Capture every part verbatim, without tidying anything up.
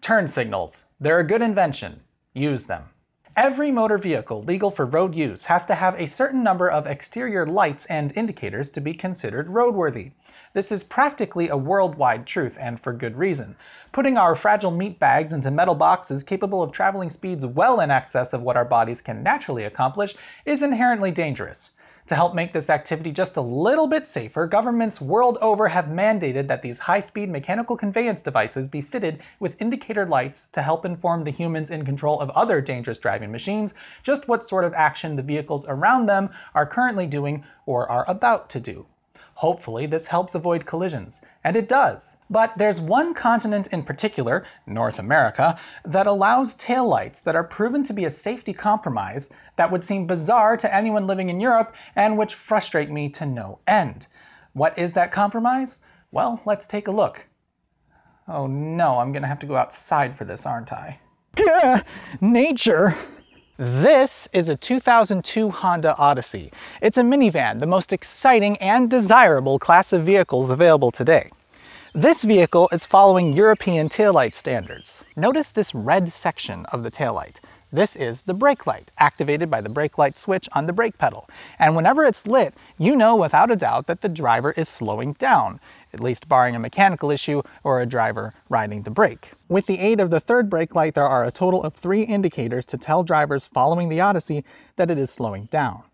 Turn signals. They're a good invention. Use them. Every motor vehicle legal for road use has to have a certain number of exterior lights and indicators to be considered roadworthy. This is practically a worldwide truth, and for good reason. Putting our fragile meat bags into metal boxes capable of traveling speeds well in excess of what our bodies can naturally accomplish is inherently dangerous. To help make this activity just a little bit safer, governments world over have mandated that these high-speed mechanical conveyance devices be fitted with indicator lights to help inform the humans in control of other dangerous driving machines just what sort of action the vehicles around them are currently doing or are about to do. Hopefully this helps avoid collisions, and it does. But there's one continent in particular, North America, that allows taillights that are proven to be a safety compromise that would seem bizarre to anyone living in Europe and which frustrate me to no end. What is that compromise? Well, let's take a look. Oh no, I'm gonna have to go outside for this, aren't I? Gah, nature! This is a two thousand two Honda Odyssey. It's a minivan, the most exciting and desirable class of vehicles available today. This vehicle is following European taillight standards. Notice this red section of the taillight. This is the brake light, activated by the brake light switch on the brake pedal. And whenever it's lit, you know without a doubt that the driver is slowing down, at least barring a mechanical issue or a driver riding the brake. With the aid of the third brake light, there are a total of three indicators to tell drivers following the Odyssey that it is slowing down.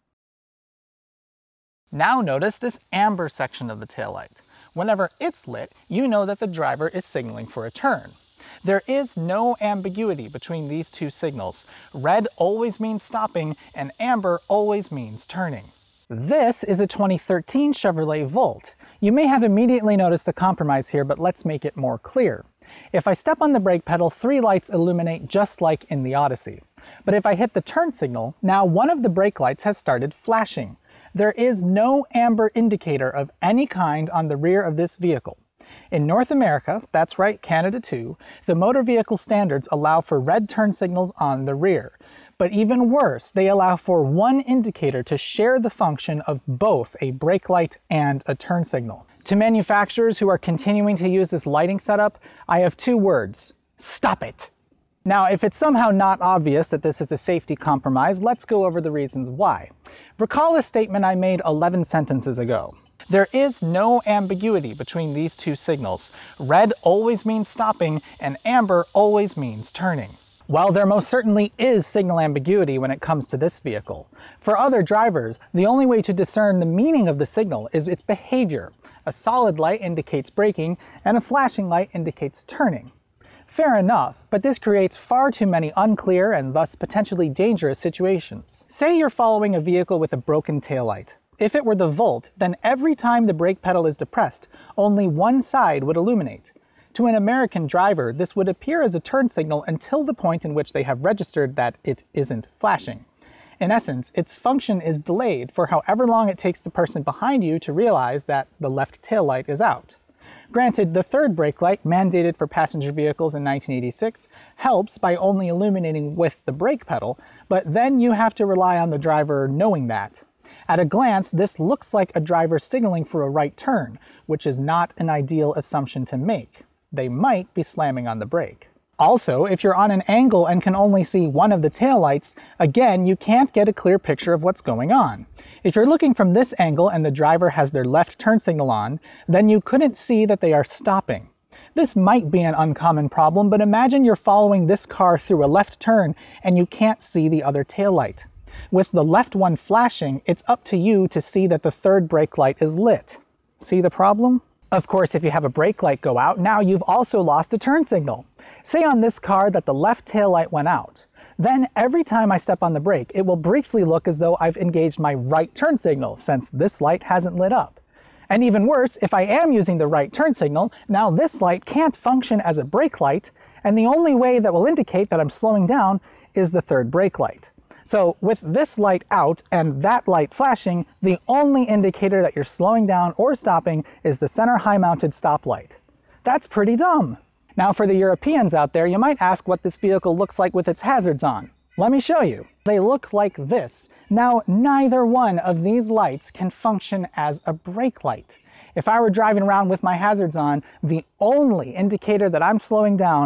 Now notice this amber section of the taillight. Whenever it's lit, you know that the driver is signaling for a turn. There is no ambiguity between these two signals. Red always means stopping, and amber always means turning. This is a twenty thirteen Chevrolet Bolt. You may have immediately noticed the compromise here, but let's make it more clear. If I step on the brake pedal, three lights illuminate just like in the Odyssey. But if I hit the turn signal, now one of the brake lights has started flashing. There is no amber indicator of any kind on the rear of this vehicle. In North America, that's right, Canada too, the motor vehicle standards allow for red turn signals on the rear. But even worse, they allow for one indicator to share the function of both a brake light and a turn signal. To manufacturers who are continuing to use this lighting setup, I have two words: stop it! Now, if it's somehow not obvious that this is a safety compromise, let's go over the reasons why. Recall a statement I made eleven sentences ago. There is no ambiguity between these two signals. Red always means stopping, and amber always means turning. Well, there most certainly is signal ambiguity when it comes to this vehicle. For other drivers, the only way to discern the meaning of the signal is its behavior. A solid light indicates braking, and a flashing light indicates turning. Fair enough, but this creates far too many unclear and thus potentially dangerous situations. Say you're following a vehicle with a broken taillight. If it were the Volt, then every time the brake pedal is depressed, only one side would illuminate. To an American driver, this would appear as a turn signal until the point in which they have registered that it isn't flashing. In essence, its function is delayed for however long it takes the person behind you to realize that the left taillight is out. Granted, the third brake light, mandated for passenger vehicles in nineteen eighty-six, helps by only illuminating with the brake pedal, but then you have to rely on the driver knowing that. At a glance, this looks like a driver signaling for a right turn, which is not an ideal assumption to make. They might be slamming on the brake. Also, if you're on an angle and can only see one of the taillights, again, you can't get a clear picture of what's going on. If you're looking from this angle and the driver has their left turn signal on, then you couldn't see that they are stopping. This might be an uncommon problem, but imagine you're following this car through a left turn and you can't see the other taillight. With the left one flashing, it's up to you to see that the third brake light is lit. See the problem? Of course, if you have a brake light go out, now you've also lost a turn signal. Say on this car that the left tail light went out. Then every time I step on the brake, it will briefly look as though I've engaged my right turn signal, since this light hasn't lit up. And even worse, if I am using the right turn signal, now this light can't function as a brake light, and the only way that will indicate that I'm slowing down is the third brake light. So with this light out and that light flashing, the only indicator that you're slowing down or stopping is the center high-mounted stop light. That's pretty dumb. Now for the Europeans out there, you might ask what this vehicle looks like with its hazards on. Let me show you. They look like this. Now, neither one of these lights can function as a brake light. If I were driving around with my hazards on, the only indicator that I'm slowing down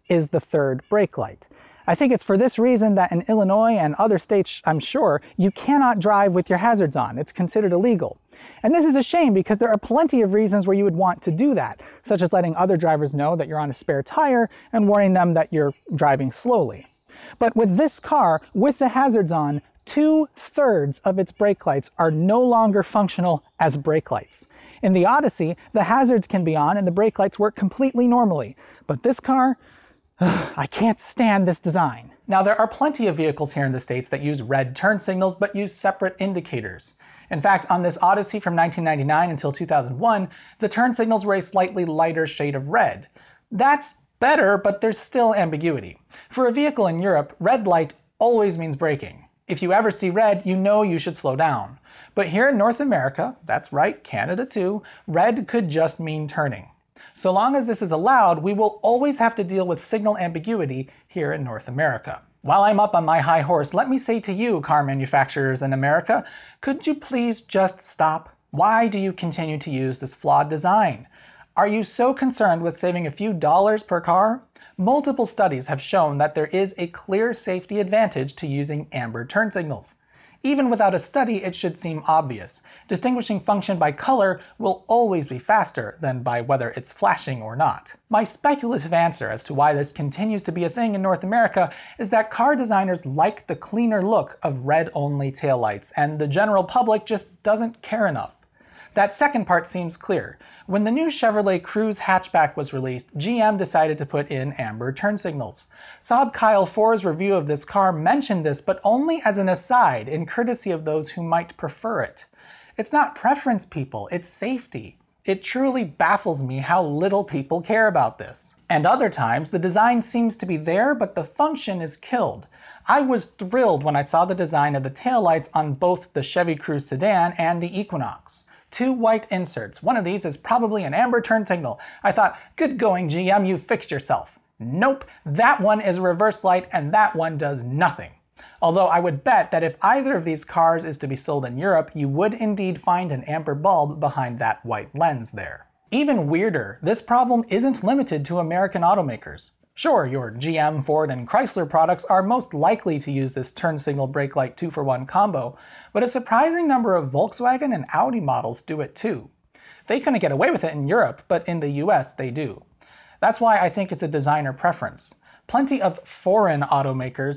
is the third brake light. I think it's for this reason that in Illinois and other states, I'm sure, you cannot drive with your hazards on. It's considered illegal. And this is a shame because there are plenty of reasons where you would want to do that, such as letting other drivers know that you're on a spare tire and warning them that you're driving slowly. But with this car, with the hazards on, two-thirds of its brake lights are no longer functional as brake lights. In the Odyssey, the hazards can be on and the brake lights work completely normally. But this car, ugh, I can't stand this design. Now, there are plenty of vehicles here in the States that use red turn signals but use separate indicators. In fact, on this Odyssey from nineteen ninety-nine until two thousand one, the turn signals were a slightly lighter shade of red. That's better, but there's still ambiguity. For a vehicle in Europe, red light always means braking. If you ever see red, you know you should slow down. But here in North America, that's right, Canada too, red could just mean turning. So long as this is allowed, we will always have to deal with signal ambiguity here in North America. While I'm up on my high horse, let me say to you, car manufacturers in America, could you please just stop? Why do you continue to use this flawed design? Are you so concerned with saving a few dollars per car? Multiple studies have shown that there is a clear safety advantage to using amber turn signals. Even without a study, it should seem obvious. Distinguishing function by color will always be faster than by whether it's flashing or not. My speculative answer as to why this continues to be a thing in North America is that car designers like the cleaner look of red-only taillights, and the general public just doesn't care enough. That second part seems clear. When the new Chevrolet Cruze hatchback was released, G M decided to put in amber turn signals. Saab Kyle four's review of this car mentioned this, but only as an aside, in courtesy of those who might prefer it. It's not preference, people, it's safety. It truly baffles me how little people care about this. And other times, the design seems to be there, but the function is killed. I was thrilled when I saw the design of the taillights on both the Chevy Cruze sedan and the Equinox. Two white inserts. One of these is probably an amber turn signal. I thought, good going G M, you fixed yourself. Nope, that one is a reverse light and that one does nothing. Although I would bet that if either of these cars is to be sold in Europe, you would indeed find an amber bulb behind that white lens there. Even weirder, this problem isn't limited to American automakers. Sure, your G M, Ford, and Chrysler products are most likely to use this turn signal brake light two for one combo, but a surprising number of Volkswagen and Audi models do it too. They couldn't get away with it in Europe, but in the U S they do. That's why I think it's a designer preference. Plenty of foreign automakers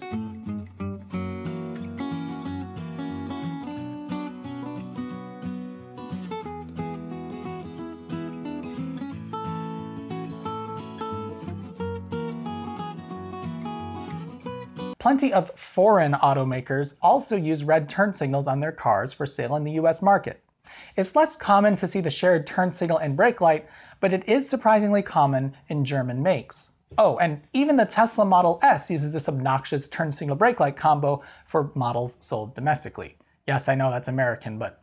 Plenty of foreign automakers also use red turn signals on their cars for sale in the U S market. It's less common to see the shared turn signal and brake light, but it is surprisingly common in German makes. Oh, and even the Tesla Model S uses this obnoxious turn signal brake light combo for models sold domestically. Yes, I know that's American, but...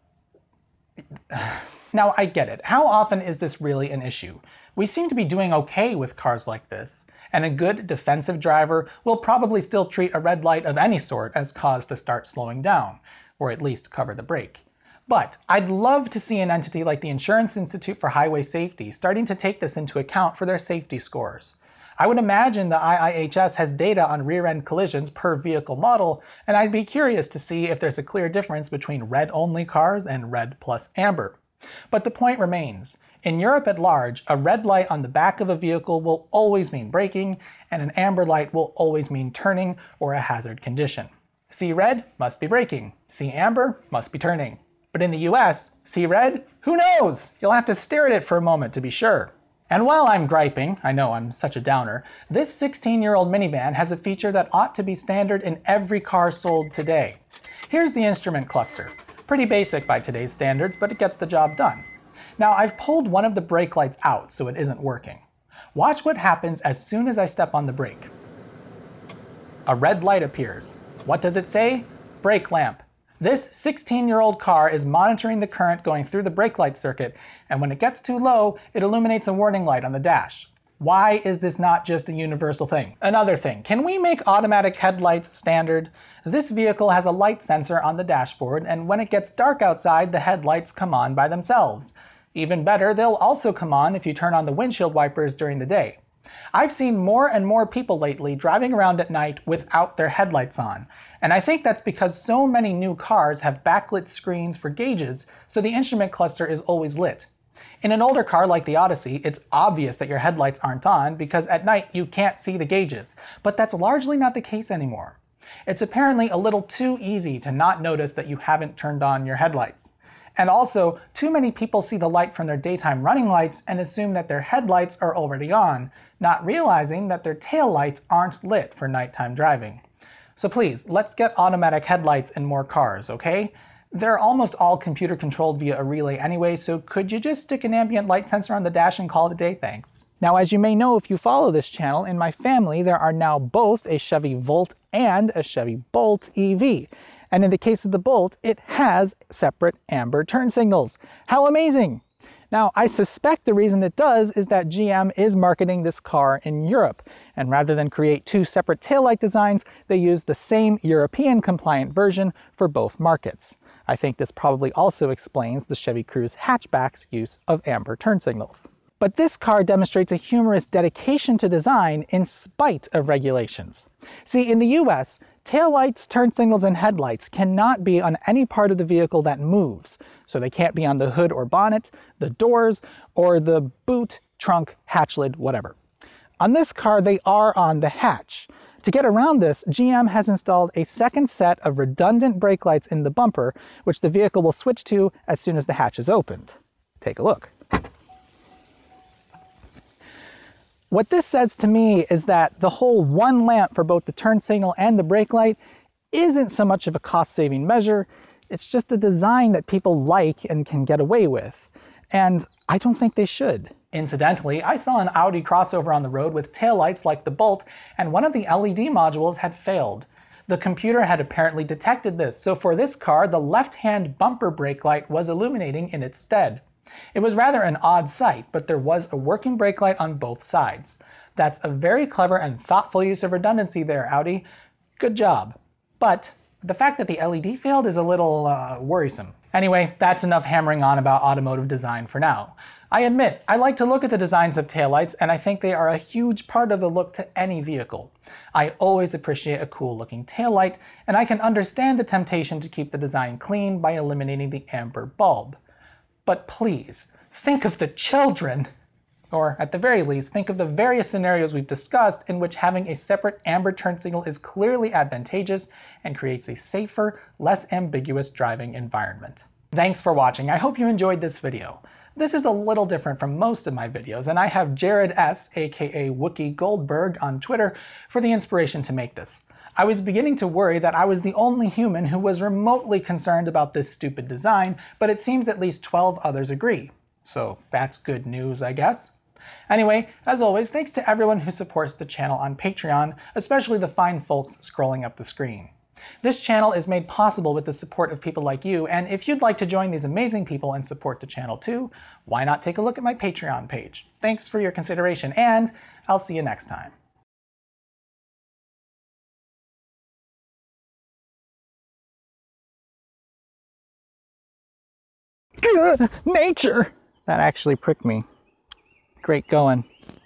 Now, I get it. How often is this really an issue? We seem to be doing okay with cars like this, and a good defensive driver will probably still treat a red light of any sort as cause to start slowing down, or at least cover the brake. But I'd love to see an entity like the Insurance Institute for Highway Safety starting to take this into account for their safety scores. I would imagine the I I H S has data on rear-end collisions per vehicle model, and I'd be curious to see if there's a clear difference between red-only cars and red plus amber. But the point remains. In Europe at large, a red light on the back of a vehicle will always mean braking, and an amber light will always mean turning or a hazard condition. See red? Must be braking. See amber? Must be turning. But in the U S, see red? Who knows? You'll have to stare at it for a moment to be sure. And while I'm griping, I know I'm such a downer, this sixteen-year-old minivan has a feature that ought to be standard in every car sold today. Here's the instrument cluster. Pretty basic by today's standards, but it gets the job done. Now, I've pulled one of the brake lights out so it isn't working. Watch what happens as soon as I step on the brake. A red light appears. What does it say? Brake lamp. This sixteen-year-old car is monitoring the current going through the brake light circuit, and when it gets too low, it illuminates a warning light on the dash. Why is this not just a universal thing? Another thing, can we make automatic headlights standard? This vehicle has a light sensor on the dashboard, and when it gets dark outside, the headlights come on by themselves. Even better, they'll also come on if you turn on the windshield wipers during the day. I've seen more and more people lately driving around at night without their headlights on, and I think that's because so many new cars have backlit screens for gauges, so the instrument cluster is always lit. In an older car like the Odyssey, it's obvious that your headlights aren't on because at night you can't see the gauges, but that's largely not the case anymore. It's apparently a little too easy to not notice that you haven't turned on your headlights. And also, too many people see the light from their daytime running lights and assume that their headlights are already on, not realizing that their tail lights aren't lit for nighttime driving. So please, let's get automatic headlights in more cars, okay? They're almost all computer controlled via a relay anyway, so could you just stick an ambient light sensor on the dash and call it a day, thanks? Now, as you may know if you follow this channel, in my family there are now both a Chevy Volt and a Chevy Bolt E V. And in the case of the Bolt, it has separate amber turn signals. How amazing! Now, I suspect the reason it does is that G M is marketing this car in Europe, and rather than create two separate taillight designs, they use the same European compliant version for both markets. I think this probably also explains the Chevy Cruze hatchback's use of amber turn signals. But this car demonstrates a humorous dedication to design in spite of regulations. See, in the U S, taillights, turn signals, and headlights cannot be on any part of the vehicle that moves, so they can't be on the hood or bonnet, the doors, or the boot, trunk, hatch lid, whatever. On this car, they are on the hatch. To get around this, G M has installed a second set of redundant brake lights in the bumper, which the vehicle will switch to as soon as the hatch is opened. Take a look. What this says to me is that the whole one lamp for both the turn signal and the brake light isn't so much of a cost-saving measure, it's just a design that people like and can get away with. And I don't think they should. Incidentally, I saw an Audi crossover on the road with taillights like the Bolt, and one of the L E D modules had failed. The computer had apparently detected this, so for this car, the left-hand bumper brake light was illuminating in its stead. It was rather an odd sight, but there was a working brake light on both sides. That's a very clever and thoughtful use of redundancy there, Audi. Good job. But the fact that the L E D failed is a little uh, worrisome. Anyway, that's enough hammering on about automotive design for now. I admit, I like to look at the designs of taillights, and I think they are a huge part of the look to any vehicle. I always appreciate a cool looking taillight, and I can understand the temptation to keep the design clean by eliminating the amber bulb. But please, think of the children! Or, at the very least, think of the various scenarios we've discussed in which having a separate amber turn signal is clearly advantageous and creates a safer, less ambiguous driving environment. Thanks for watching. I hope you enjoyed this video. This is a little different from most of my videos, and I have Jared S, aka Wookie Goldberg, on Twitter for the inspiration to make this. I was beginning to worry that I was the only human who was remotely concerned about this stupid design, but it seems at least twelve others agree. So that's good news, I guess. Anyway, as always, thanks to everyone who supports the channel on Patreon, especially the fine folks scrolling up the screen. This channel is made possible with the support of people like you, and if you'd like to join these amazing people and support the channel too, why not take a look at my Patreon page? Thanks for your consideration, and I'll see you next time. Nature! That actually pricked me. Great going.